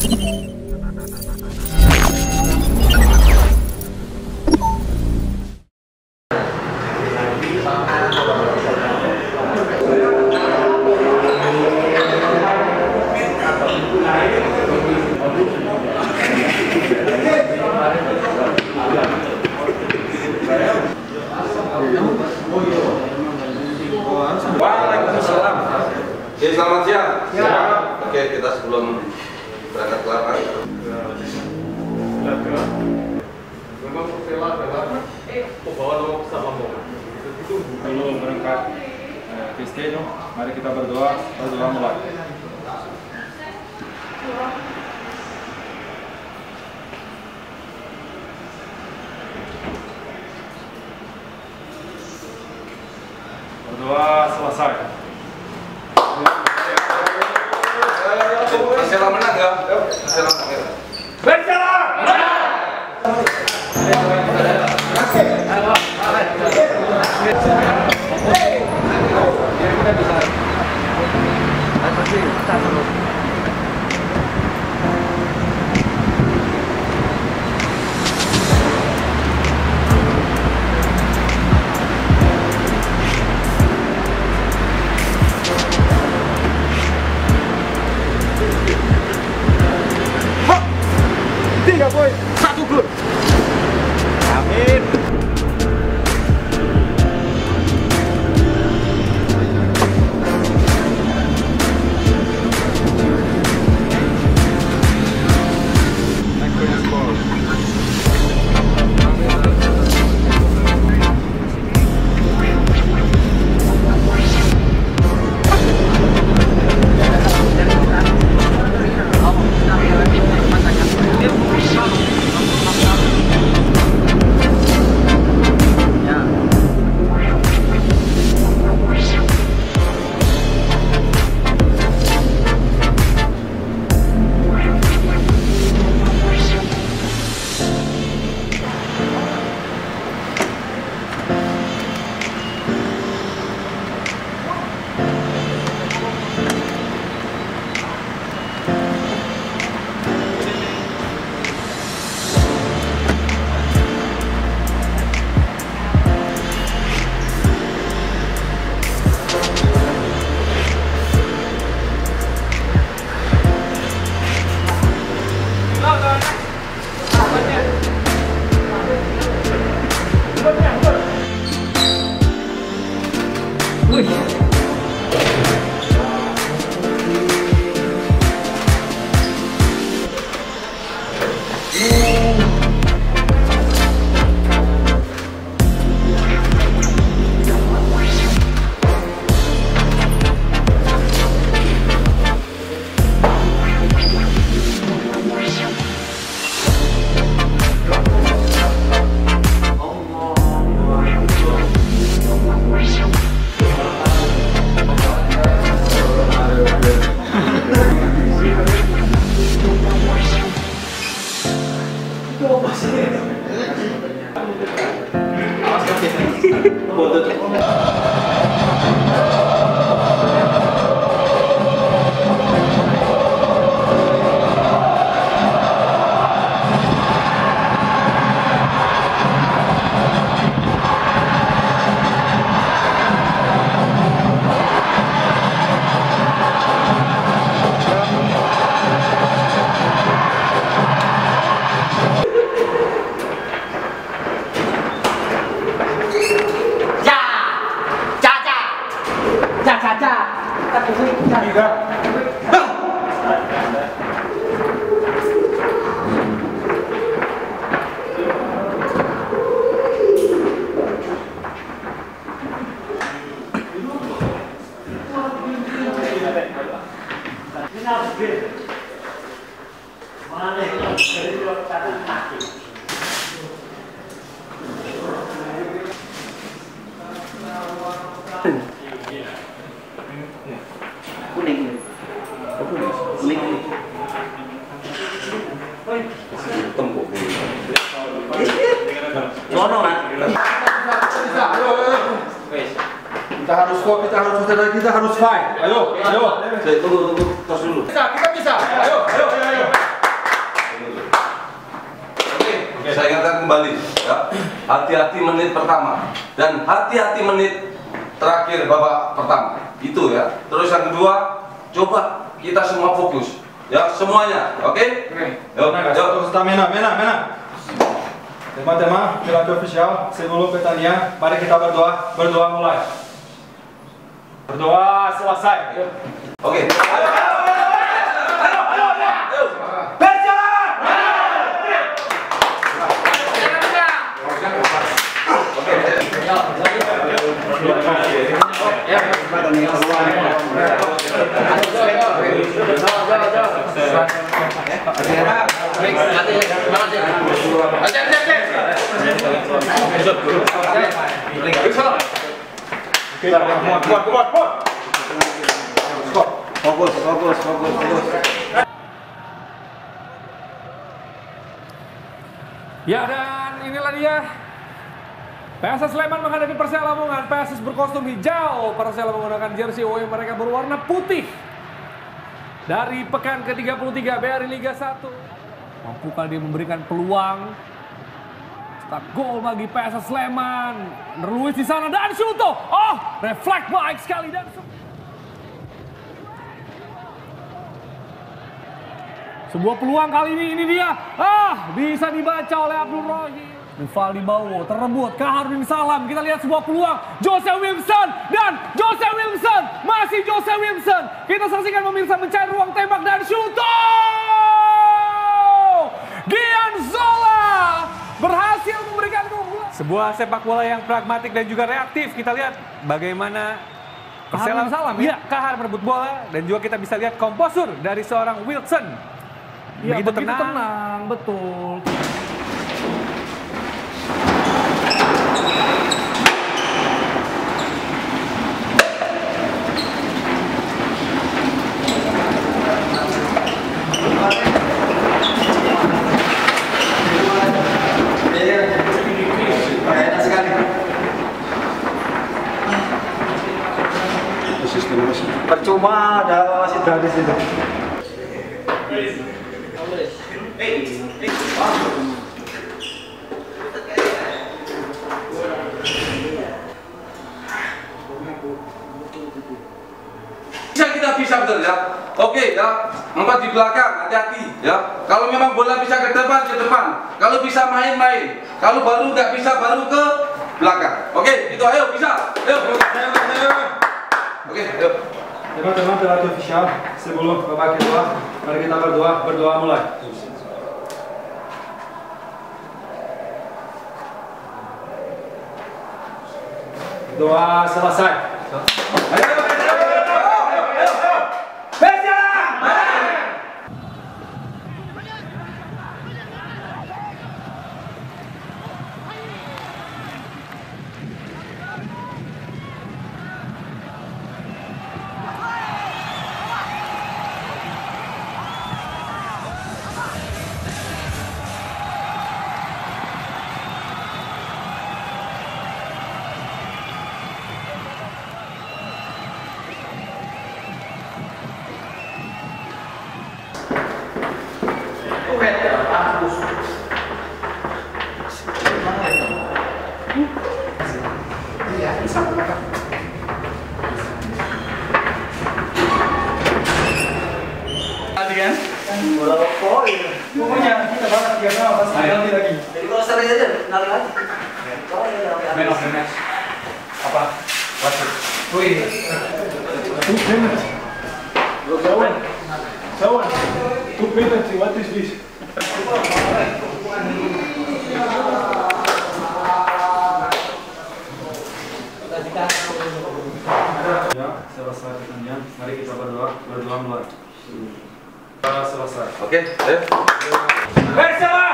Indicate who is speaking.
Speaker 1: Waalaikumsalam. Ya, selamat siang. Ya. Oke, kita sebelum berangkat ke lapangan.
Speaker 2: Sebelum berangkat ke stadion, mari kita berdoa mulai. Berdoa selesai.
Speaker 1: Marcelo menang ya? Marcelo menang ya?
Speaker 3: Tiga poin, 1 gol. Amin. Kita harus fight. Ayo.
Speaker 1: Tunggu, tos dulu.
Speaker 3: Kita bisa. Ayo.
Speaker 1: hati-hati menit pertama dan hati-hati menit terakhir babak pertama. Itu ya. Terus yang kedua, coba kita semua fokus. Ya, semuanya. Oke? Yuk, yuk.
Speaker 2: Mena. Tema-tema pelatih official sebelum pertandingan, mari kita berdoa. Berdoa mulai. Berdoa selesai.
Speaker 1: Oke. Fokus.
Speaker 4: Ya, dan inilah dia PSS Sleman menghadapi Persela Lamongan. PSS berkostum hijau, Persela menggunakan jersey away mereka berwarna putih. Dari pekan ke-33 BRI Liga 1. Mampukah dia memberikan peluang? Cetak gol bagi PSS Sleman. Luis di sana dan Shuto. Oh, refleks baik sekali dan sebuah peluang kali ini dia. Bisa dibaca oleh Abdul Rohim. Rivaldi Bowo terrebut ke Harudin Salam. Kita lihat sebuah peluang. Jose Wilson dan Jose Wilson. Masih Jose Wilson. Kita saksikan pemirsa mencari ruang tembak dan Shuto. Gianzola berhasil memberikan keunggulan. Sebuah sepak bola yang pragmatik dan juga reaktif. Kita lihat bagaimana Persela Salam ya, kahar merebut bola dan juga kita bisa lihat komposur dari seorang Wilson. Ya, begitu tenang, betul.
Speaker 3: Percuma ada wasit dari situ.
Speaker 1: Bisa betul ya. Oke ya. 4 di belakang, hati-hati ya. Kalau memang bola bisa ke depan, ke depan. Kalau bisa main. Kalau baru nggak bisa, baru ke belakang. Oke, itu ayo bisa. Ayo. Oke, ayo.
Speaker 2: Teman-teman pelatih official sebelum babak kedua, mari kita berdoa. Berdoa mulai. Doa selesai. Ayo.
Speaker 3: Bola poin.
Speaker 2: Pokoknya kita balas 3-0 pasti ganti lagi.
Speaker 3: Jadi kalau sering aja nari lagi.
Speaker 2: Man of the match. Apa? Wasit. Wih.
Speaker 5: Someone, 2 penalty, what is this?
Speaker 2: Ya, selesai pertandingan. Mari kita berdoa mulai. Selesai.
Speaker 1: Oke, ayo.
Speaker 4: Persela